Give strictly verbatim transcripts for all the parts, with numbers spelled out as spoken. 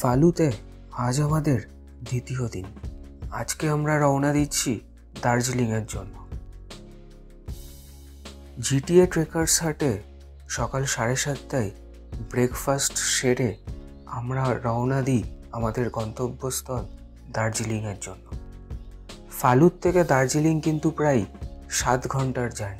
ফালুতে আজ আমাদের দ্বিতীয় দিন। আজকে আমরা রওনা দিচ্ছি দার্জিলিংয়ের জন্য। জিটিএ ট্রেকার্স হাটে সকাল সাড়ে সাতটায় ব্রেকফাস্ট সেরে আমরা রওনা দিই আমাদের গন্তব্যস্থল দার্জিলিংয়ের জন্য। ফালুত থেকে দার্জিলিং কিন্তু প্রায় সাত ঘন্টার জার্নি।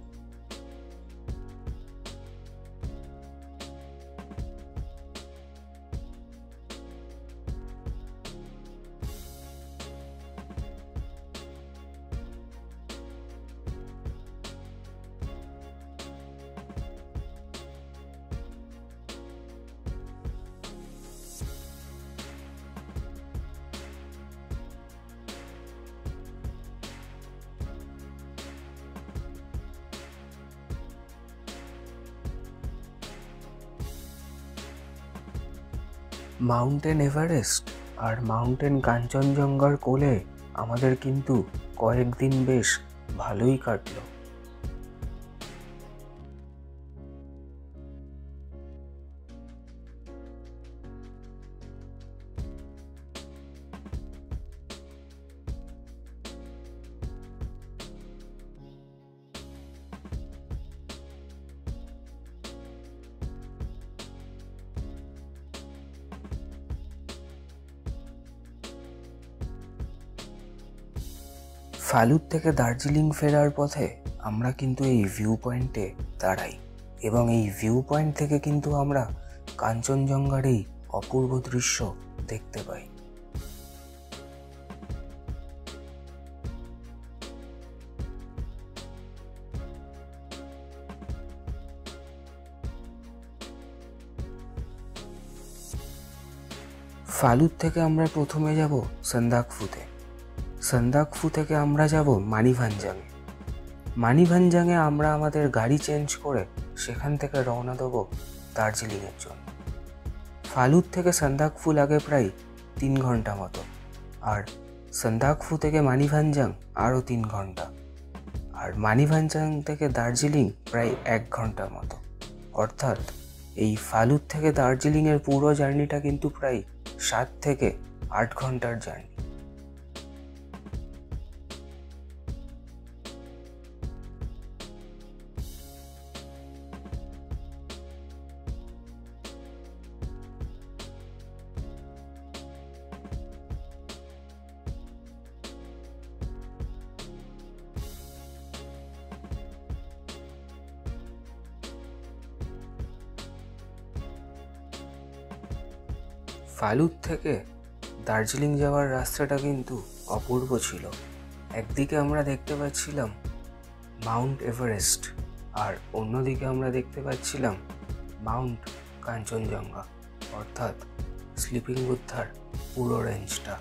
মাউন্টেন এভারেস্ট আর মাউন্টেন কাঞ্চনজঙ্ঘার কোলে আমাদের কিন্তু কয়েকদিন বেশ ভালোই কাটলো। ফালুত থেকে দার্জিলিং ফেরার পথে আমরা কিন্তু এই ভিউ পয়েন্টে দাঁড়াই এবং এই ভিউ পয়েন্ট থেকে কিন্তু আমরা কাঞ্চনজঙ্ঘার এই অপূর্ব দৃশ্য দেখতে পাই। ফালুত থেকে আমরা প্রথমে যাব সান্দাকফুতে। সান্দাকফু থেকে আমরা যাব মানিভানজাংয়ে। মানিভানজাংয়ে আমরা আমাদের গাড়ি চেঞ্জ করে সেখান থেকে রওনা দেব দার্জিলিংয়ের জন্য। ফালুত থেকে সান্দাকফু লাগে প্রায় তিন ঘন্টা মতো, আর সান্দাকফু থেকে মানিভানজাং আরও তিন ঘন্টা, আর মানিভানজাং থেকে দার্জিলিং প্রায় এক ঘন্টা মতো। অর্থাৎ এই ফালুত থেকে দার্জিলিংয়ের পুরো জার্নিটা কিন্তু প্রায় সাত থেকে আট ঘন্টার জার্নি। ফালুত থেকে দার্জিলিং যাওয়ার রাস্তাটা কিন্তু অপূর্ব ছিল। একদিকে আমরা দেখতে পাচ্ছিলাম মাউন্ট এভারেস্ট আর অন্যদিকে আমরা দেখতে পাচ্ছিলাম মাউন্ট কাঞ্চনজঙ্ঘা, অর্থাৎ স্লিপিং বুদ্ধার পুরো রেঞ্জটা।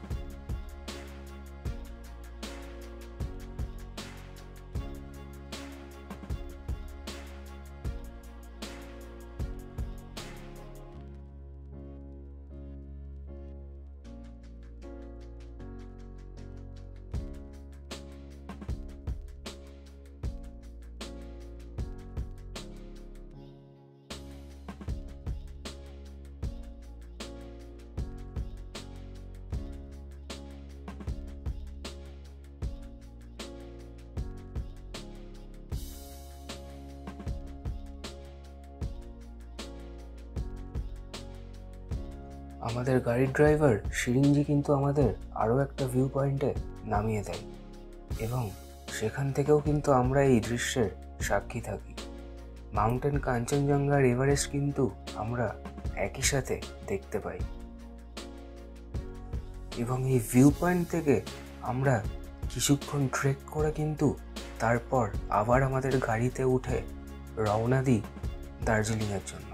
আমাদের গাড়ির ড্রাইভার সিরিঞ্জি কিন্তু আমাদের আরও একটা ভিউ পয়েন্টে নামিয়ে দেয় এবং সেখান থেকেও কিন্তু আমরা এই দৃশ্যের সাক্ষী থাকি। মাউন্টেন কাঞ্চনজঙ্ঘার এভারেস্ট কিন্তু আমরা একই সাথে দেখতে পাই এবং এই ভিউ পয়েন্ট থেকে আমরা কিছুক্ষণ ট্রেক করে কিন্তু তারপর আবার আমাদের গাড়িতে উঠে রওনা দিই দার্জিলিংয়ের জন্য।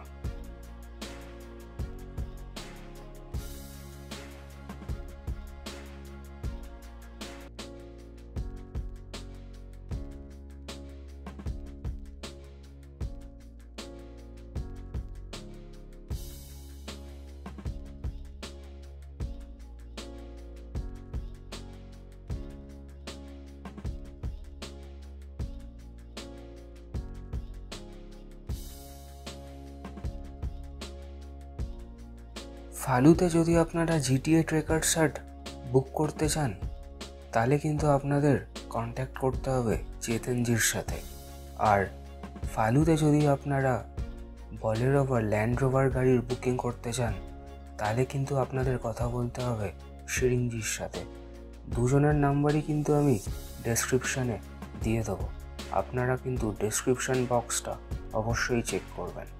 ফালুতে যদি আপনারা জিটিএ ট্রেকার শার্ট বুক করতে চান তাহলে কিন্তু আপনাদের কন্ট্যাক্ট করতে হবে চেতনজির সাথে। আর ফালুতে যদি আপনারা বলেরো বা ল্যান্ড রোভার গাড়ির বুকিং করতে চান তাহলে কিন্তু আপনাদের কথা বলতে হবে শিরিংজির সাথে। দুজনের নাম্বারই কিন্তু আমি ডেসক্রিপশানে দিয়ে দেবো, আপনারা কিন্তু ডেসক্রিপশান বক্সটা অবশ্যই চেক করবেন।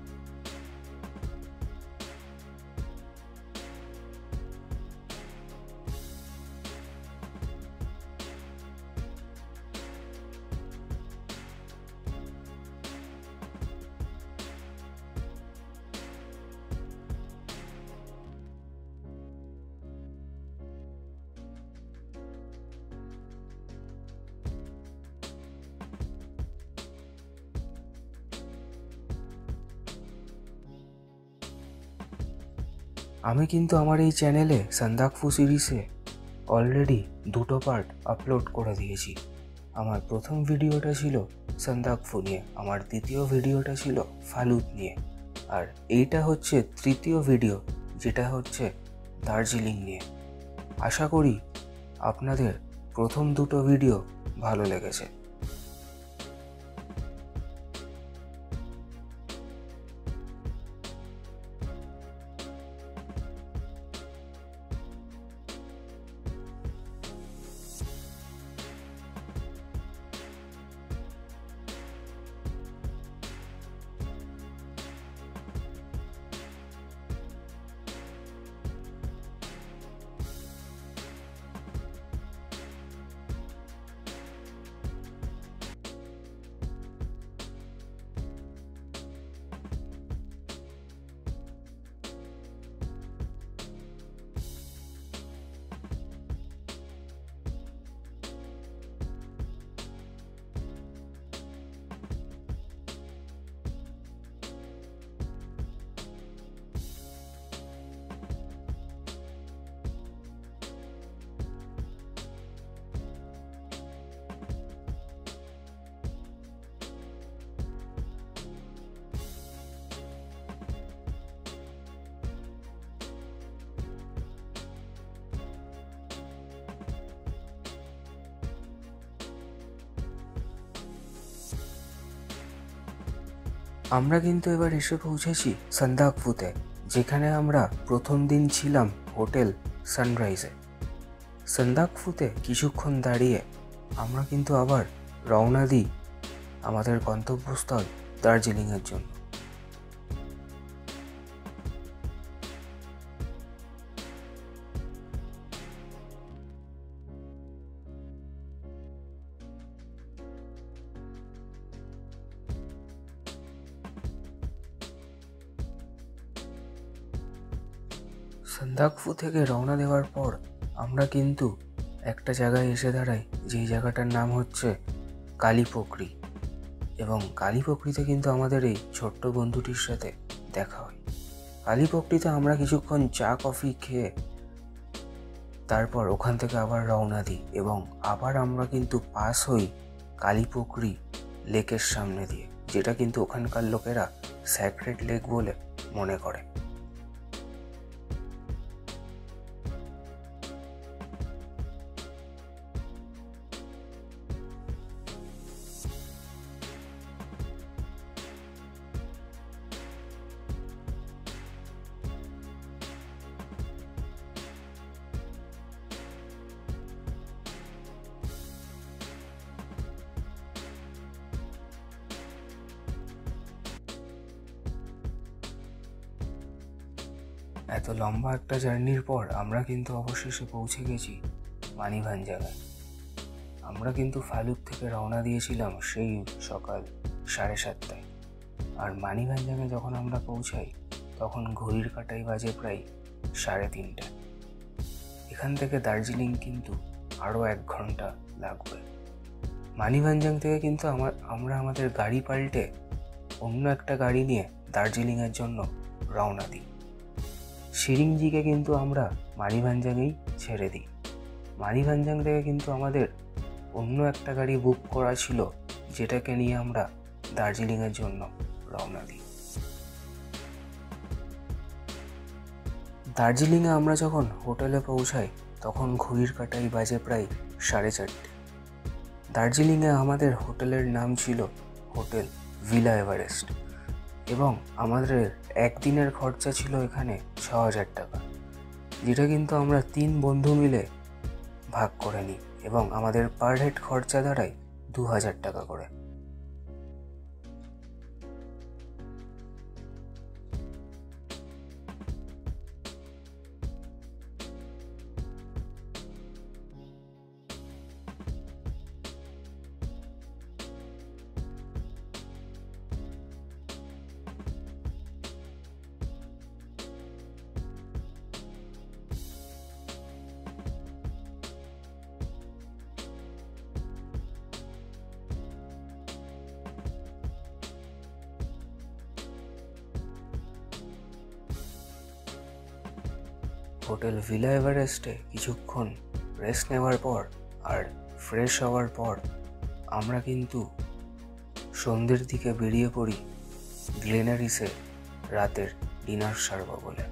আমি কিন্তু আমার এই চ্যানেলে সান্দাকফু সিরিজে অলরেডি দুটো পার্ট আপলোড করে দিয়েছি। আমার প্রথম ভিডিওটা ছিল সান্দাকফু নিয়ে, আমার দ্বিতীয় ভিডিওটা ছিল ফালুত নিয়ে, আর এইটা হচ্ছে তৃতীয় ভিডিও যেটা হচ্ছে দার্জিলিং নিয়ে। আশা করি আপনাদের প্রথম দুটো ভিডিও ভালো লেগেছে। আমরা কিন্তু এবার এসে পৌঁছেছি সান্দাকফুতে, যেখানে আমরা প্রথম দিন ছিলাম হোটেল সানরাইজে। সান্দাকফুতে কিছুক্ষণ দাঁড়িয়ে আমরা কিন্তু আবার রওনা দিই আমাদের গন্তব্যস্থল দার্জিলিংয়ের জন্য। সান্দাকফু থেকে রওনা দেওয়ার পর আমরা কিন্তু একটা জায়গায় এসে দাঁড়াই, যেই জায়গাটার নাম হচ্ছে কালীপোখরি, এবং কালীপোখরিতে কিন্তু আমাদের এই ছোট্ট বন্ধুটির সাথে দেখা হয়। কালীপোখরিতে আমরা কিছুক্ষণ চা কফি খেয়ে তারপর ওখান থেকে আবার রওনা দিই, এবং আবার আমরা কিন্তু পাস হই কালীপোখরি লেকের সামনে দিয়ে, যেটা কিন্তু ওখানকার লোকেরা স্যাক্রেড লেক বলে মনে করে। এত লম্বা একটা জার্নির পর আমরা কিন্তু অবশেষে পৌঁছে গেছি মানিভাঞ্জাঙে। আমরা কিন্তু ফালুত থেকে রওনা দিয়েছিলাম সেই সকাল সাড়ে সাতটায়, আর মানিভাঞ্জাঙে যখন আমরা পৌঁছাই তখন ঘড়ির কাঁটায় বাজে প্রায় সাড়ে তিনটা। এখান থেকে দার্জিলিং কিন্তু আরও এক ঘন্টা লাগবে। মানিভাঞ্জাং থেকে কিন্তু আমার আমরা আমাদের গাড়ি পাল্টে অন্য একটা গাড়ি নিয়ে দার্জিলিংয়ের জন্য রওনা দিই। শিরিংজিকে কিন্তু আমরা মানিভাঞ্জাঙেই ছেড়ে দিই। মানিভাঞ্জাং থেকে কিন্তু আমাদের অন্য একটা গাড়ি বুক করা ছিল, যেটাকে নিয়ে আমরা দার্জিলিংয়ের জন্য রওনা দিই। দার্জিলিংয়ে আমরা যখন হোটেলে পৌঁছাই তখন ঘড়ির কাঁটায় বাজে প্রায় সাড়ে চারটে। দার্জিলিংয়ে আমাদের হোটেলের নাম ছিল হোটেল ভিলা এভারেস্ট এবং আমাদের একদিনের খরচা ছিল এখানে ছ হাজার টাকা, যেটা কিন্তু আমরা তিন বন্ধু মিলে ভাগ করে নিই এবং আমাদের পার হেড খরচা দাঁড়ায় দু হাজার টাকা করে। হোটেল ভিলা এভারেস্টে কিছুক্ষণ রেস্ট নেওয়ার পর আর ফ্রেশ হওয়ার পর আমরা কিন্তু সন্ধ্যের দিকে বেরিয়ে পড়ি গ্লেনারিসে রাতের ডিনার সারব বলে।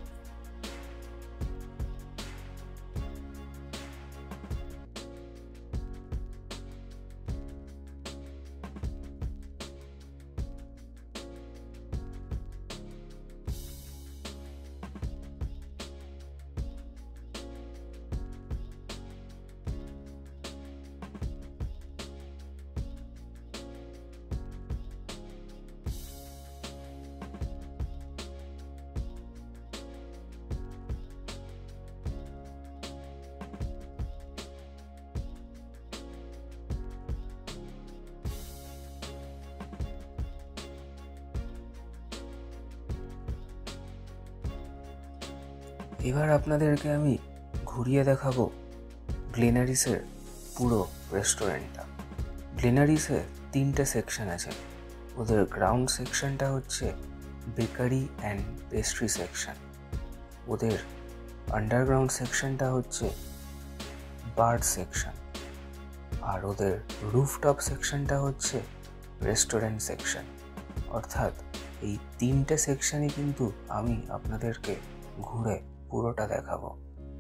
এবার আপনাদেরকে আমি ঘুরিয়ে দেখাবো গ্লেনারিসের পুরো রেস্টুরেন্টটা। গ্লেনারিসে তিনটে সেকশন আছে। ওদের গ্রাউন্ড সেকশনটা হচ্ছে বেকারি অ্যান্ড পেস্ট্রি সেকশন, ওদের আন্ডারগ্রাউন্ড সেকশনটা হচ্ছে বার সেকশন, আর ওদের রুফটপ সেকশনটা হচ্ছে রেস্টুরেন্ট সেকশন। অর্থাৎ এই তিনটে সেকশনই কিন্তু আমি আপনাদেরকে ঘুরে পুরোটা দেখাবো।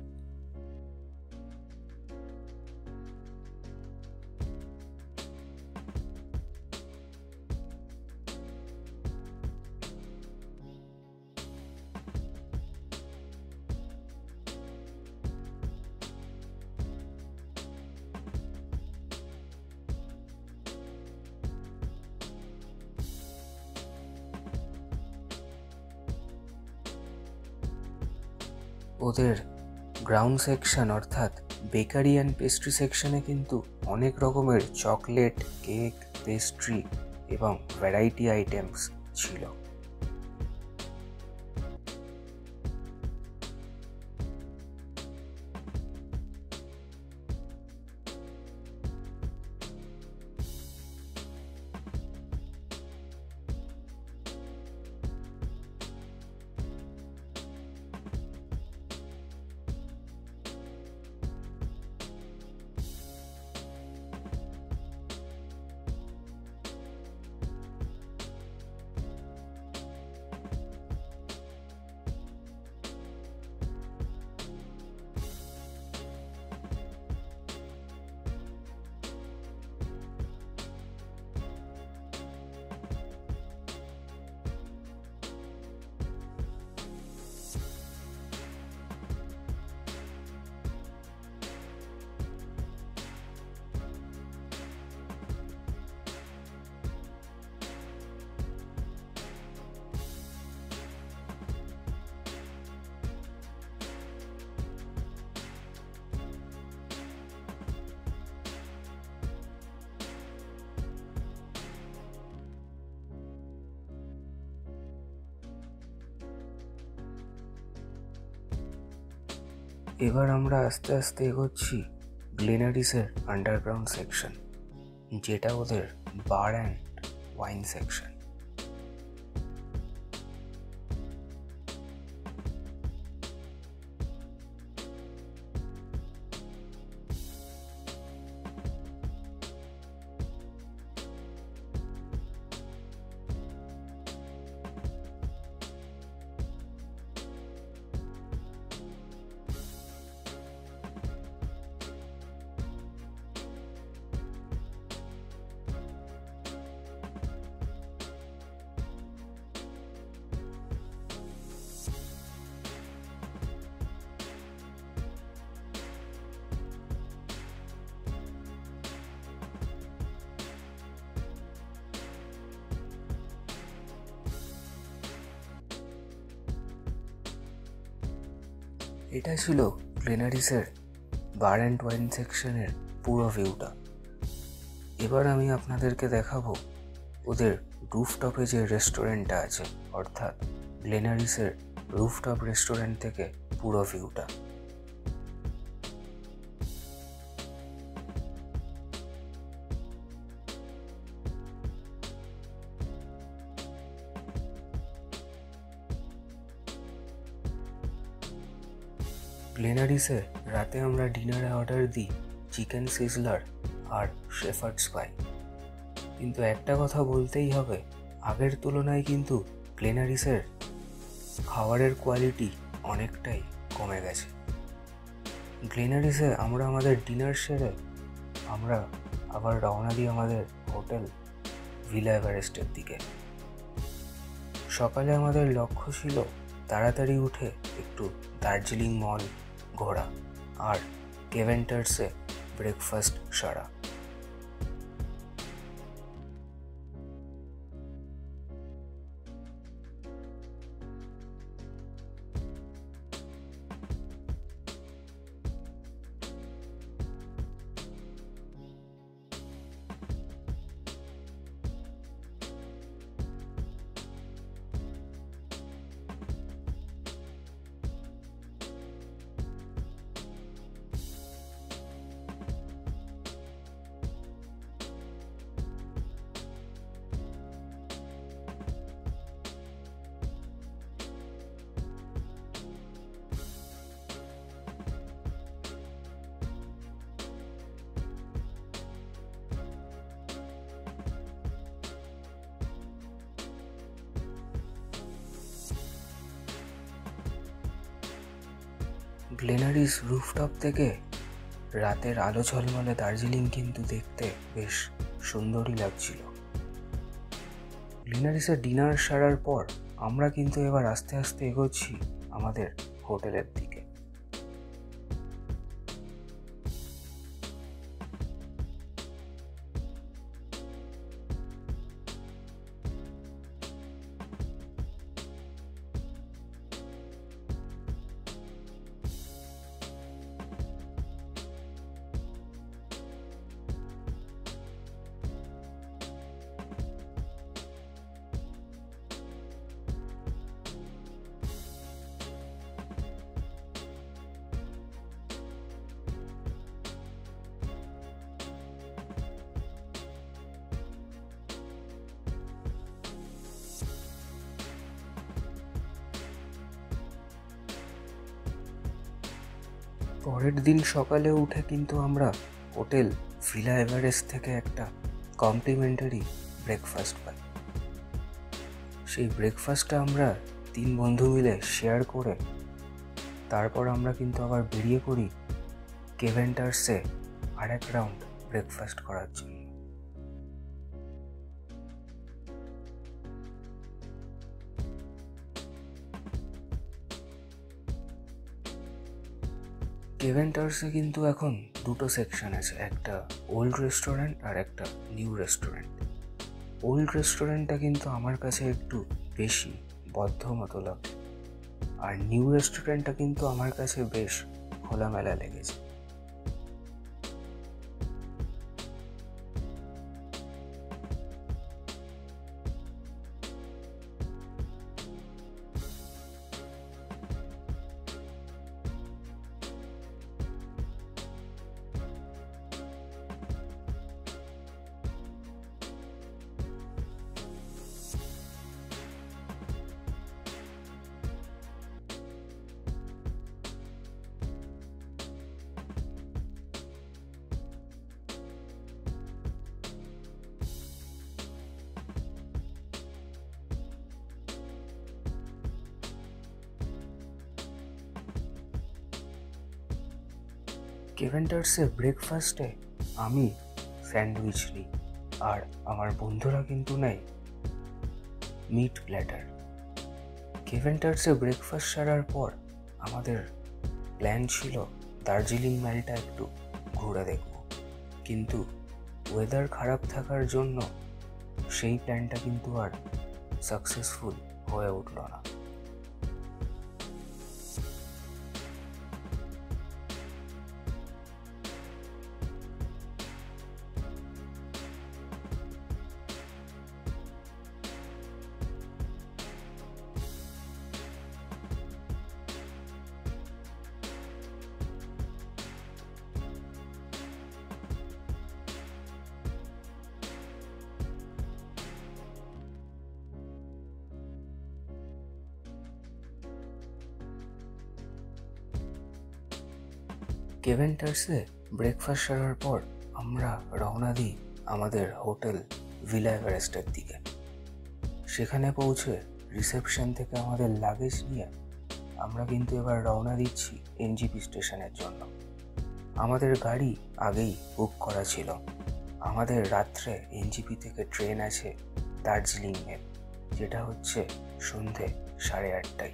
ওদের গ্রাউন্ড সেকশন অর্থাৎ বেকারি অ্যান্ড পেস্ট্রি সেকশনে কিন্তু অনেক রকমের চকলেট, কেক, পেস্ট্রি এবং ভ্যারাইটি আইটেমস ছিল। এবার আমরা আস্তে আস্তে এগোচ্ছি গ্লেনারিসের আন্ডারগ্রাউন্ড সেকশন, যেটা ওদের বার অ্যান্ড ওয়াইন সেকশন। এটা ছিল গ্লেনারিসের বার অ্যান্ড ওয়াইন সেকশনের পুরো ভিউটা। এবার আমি আপনাদেরকে দেখাবো ওদের রুফটপে যে রেস্টুরেন্টটা আছে, অর্থাৎ গ্লেনারিসের রুফটপ রেস্টুরেন্ট থেকে পুরো ভিউটা। গ্লেনারিসে রাতে আমরা ডিনারে অর্ডার দিই চিকেন সিজলার আর শেফার্ডস পাই, কিন্তু একটা কথা বলতেই হবে, আগের তুলনায় কিন্তু গ্লেনারিসের খাবারের কোয়ালিটি অনেকটাই কমে গেছে। গ্লেনারিসে আমরা আমাদের ডিনার সেরে আমরা আবার রওনা দিই আমাদের হোটেল ভিলা এভারেস্টের দিকে। সকালে আমাদের লক্ষ্য ছিল তাড়াতাড়ি উঠে একটু দার্জিলিং মল ঘোরা আর কেভেন্টার্সে ব্রেকফাস্ট সারা। গ্লেনারিস রুফটপ থেকে রাতের আলো ঝলমলে দার্জিলিং কিন্তু দেখতে বেশ সুন্দরই লাগছিল। গ্লেনারিসের ডিনার সারার পর আমরা কিন্তু এবার আস্তে আস্তে এগোচ্ছি আমাদের হোটেলের দিকে। পরের দিন সকালে উঠে কিন্তু আমরা হোটেল ভিলা এভারেস্ট থেকে একটা কমপ্লিমেন্টারি ব্রেকফাস্ট পাই। সেই ব্রেকফাস্টটা আমরা তিন বন্ধু মিলে শেয়ার করে তারপর আমরা কিন্তু আবার বেরিয়ে পড়ি কেভেন্টার্সে আর এক রাউন্ড ব্রেকফাস্ট করার জন্য। কেভেন্টার্সে কিন্তু এখন দুটো সেকশন আছে, একটা ওল্ড রেস্টুরেন্ট আর একটা নিউ রেস্টুরেন্ট। ওল্ড রেস্টুরেন্টটা কিন্তু আমার কাছে একটু বেশি বদ্ধ মতো লাগে, আর নিউ রেস্টুরেন্টটা কিন্তু আমার কাছে বেশ খোলামেলা লেগেছে। কেভেন্টার্সে ব্রেকফাস্টে আমি স্যান্ডউইচ নিই আর আমার বন্ধুরা কিন্তু নেয় মিট প্ল্যাটার। কেভেন্টার্সে ব্রেকফাস্ট সারার পর আমাদের প্ল্যান ছিল দার্জিলিং মেলটা একটু ঘুরে দেখব, কিন্তু ওয়েদার খারাপ থাকার জন্য সেই প্ল্যানটা কিন্তু আর সাকসেসফুল হয়ে উঠল না। কেভেন্টার্সে ব্রেকফাস্ট সারার পর আমরা রওনা দিই আমাদের হোটেল ভিলা এভারেস্টের দিকে। সেখানে পৌঁছে রিসেপশন থেকে আমাদের লাগেজ নিয়ে আমরা কিন্তু এবার রওনা দিচ্ছি এনজিপি স্টেশনের জন্য। আমাদের গাড়ি আগেই বুক করা ছিল। আমাদের রাত্রে এনজিপি থেকে ট্রেন আছে দার্জিলিংয়ের, যেটা হচ্ছে সন্ধে সাড়ে আটটায়।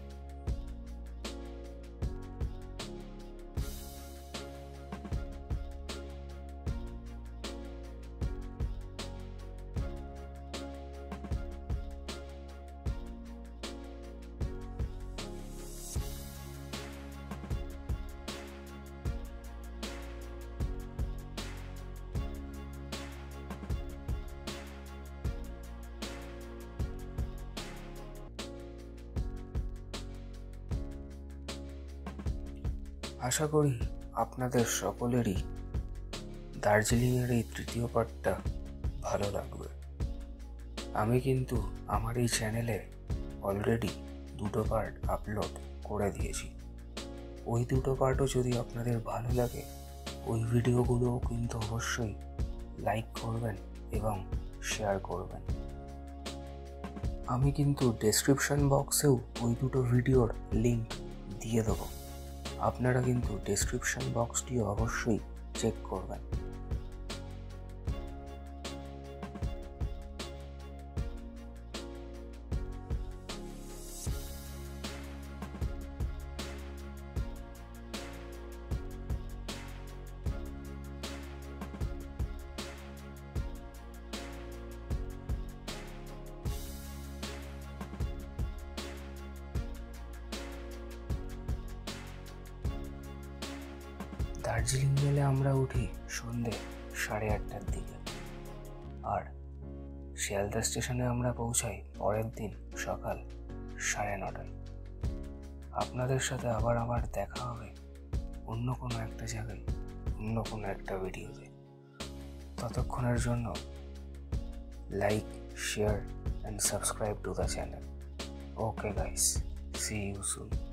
আশা করি আপনাদের সকলেরই দার্জিলিংয়ের এই তৃতীয় পার্টটা ভালো লাগবে। আমি কিন্তু আমার এই চ্যানেলে অলরেডি দুটো পার্ট আপলোড করে দিয়েছি। ওই দুটো পার্টও যদি আপনাদের ভালো লাগে, ওই ভিডিওগুলোও কিন্তু অবশ্যই লাইক করবেন এবং শেয়ার করবেন। আমি কিন্তু ডেসক্রিপশন বক্সেও ওই দুটো ভিডিওর লিঙ্ক দিয়ে দেবো। আপনারা কিন্তু ডেসক্রিপশন বক্সটিও অবশ্যই চেক করবেন। দার্জিলিং মেলে আমরা উঠি সন্ধে সাড়ে আটটার দিকে, আর শিয়ালদা স্টেশনে আমরা পৌঁছাই পরের দিন সকাল সাড়ে নটায়। আপনাদের সাথে আবার আমার দেখা হবে অন্য কোনো একটা জায়গায়, অন্য কোনো একটা ভিডিওতে। ততক্ষণের জন্য like, share and subscribe to the channel. Okay guys, see you soon.